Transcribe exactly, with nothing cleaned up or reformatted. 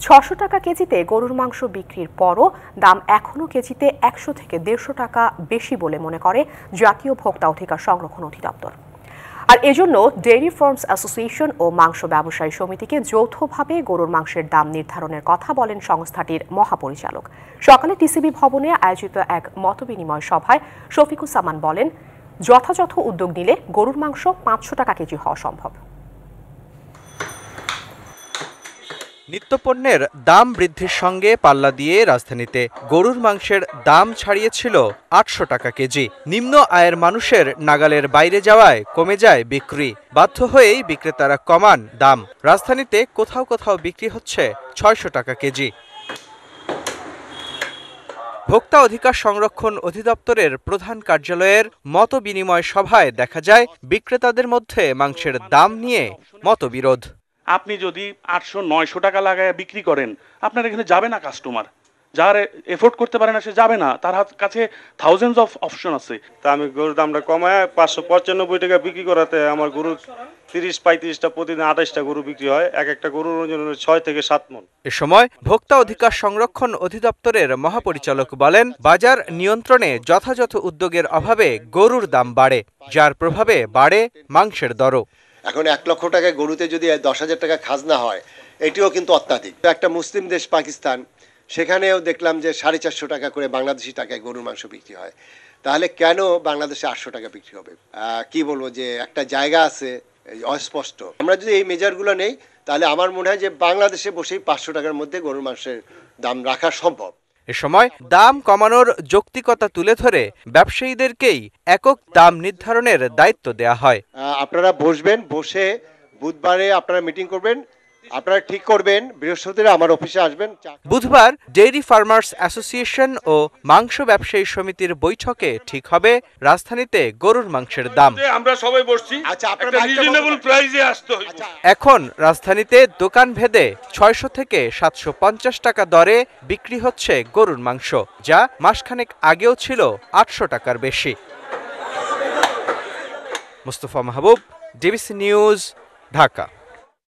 ছশো টাকা কেজিতে গরুর মাংস বিক্রির পরও দাম এখনও কেজিতে একশো থেকে দেড়শো টাকা বেশি বলে মনে করে জাতীয় ভোক্তা অধিকার সংরক্ষণ অধিদপ্তর। আর এজন্য ডেইরি ফার্মস অ্যাসোসিয়েশন ও মাংস ব্যবসায়ী সমিতিকে যৌথভাবে গরুর মাংসের দাম নির্ধারণের কথা বলেন সংস্থাটির মহাপরিচালক। সকালে টিসিবি ভবনে আয়োজিত এক মতবিনিময় সভায় শফিকুজ্জামান বলেন, যথাযথ উদ্যোগ নিলে গরুর মাংস পাঁচশো টাকা কেজি হওয়া সম্ভব। নিত্যপণ্যের দাম বৃদ্ধির সঙ্গে পাল্লা দিয়ে রাজধানীতে গরুর মাংসের দাম ছাড়িয়েছিল আটশো টাকা কেজি। নিম্ন আয়ের মানুষের নাগালের বাইরে যাওয়ায় কমে যায় বিক্রি। বাধ্য হয়েই বিক্রেতারা কমান দাম। রাজধানীতে কোথাও কোথাও বিক্রি হচ্ছে ছয়শো টাকা কেজি। ভোক্তা অধিকার সংরক্ষণ অধিদপ্তরের প্রধান কার্যালয়ের মত বিনিময় সভায় দেখা যায় বিক্রেতাদের মধ্যে মাংসের দাম নিয়ে মতবিরোধ। আপনি যদি আটশো নয়শো টাকা লাগায় বিক্রি করেন, আপনার এখানে যাবে না কাস্টমার। যার এফোর্ড করতে পারে না সে যাবে না, তার কাছে থাউজেন্ডস অফ অপশন আছে। তা আমি গরুর দামটা কমায় পাঁচশো পঁচানব্বই টাকা বিক্রি করাতে আমার গরু তিরিশ পঁয়ত্রিশটা প্রতিদিন আঠাশটা গরু বিক্রি হয়। এক একটা গরুর ওজন ছয় থেকে সাত মন। এ সময় ভোক্তা অধিকার সংরক্ষণ অধিদপ্তরের মহাপরিচালক বলেন, বাজার নিয়ন্ত্রণে যথাযথ উদ্যোগের অভাবে গরুর দাম বাড়ে, যার প্রভাবে বাড়ে মাংসের দরও। এখন এক লক্ষ টাকায় গরুতে যদি দশ হাজার টাকা খাজনা হয়, এটিও কিন্তু অত্যাধিক। একটা মুসলিম দেশ পাকিস্তান, সেখানেও দেখলাম যে সাড়ে চারশো টাকা করে বাংলাদেশি টাকায় গরুর মাংস বিক্রি হয়। তাহলে কেন বাংলাদেশে আটশো টাকা বিক্রি হবে? কি বলবো, যে একটা জায়গা আছে অস্পষ্ট। আমরা যদি এই মেজারগুলো নেই, তাহলে আমার মনে হয় যে বাংলাদেশে বসেই পাঁচশো টাকার মধ্যে গরুর মাংসের দাম রাখা সম্ভব। এ সময় দাম কমানোর যৌক্তিকতা তুলে ধরে ব্যবসায়ীদেরকেই একক দাম নির্ধারণের দায়িত্ব দেয়া হয়। আপনারা বসবেন, বসে বুধবারে আপনারা মিটিং করবেন, আপনারা ঠিক করবেন, বৃহস্পতিবার আমার অফিসে আসবেন। বুধবার ডেইরি ফার্মার্স অ্যাসোসিয়েশন ও মাংস ব্যবসায়ী সমিতির বৈঠকে ঠিক হবে রাজধানীতে গরুর মাংসের দাম। আমরা সবাই বসছি, একটা রিজনেবল প্রাইসে আসতে হবে। এখন রাজধানীতে দোকান ভেদে ছয়শো থেকে সাতশো পঞ্চাশ টাকা দরে বিক্রি হচ্ছে গরুর মাংস, যা মাসখানেক আগেও ছিল আটশো টাকার বেশি। Mustafa Mahbub, DBC news, Dhaka.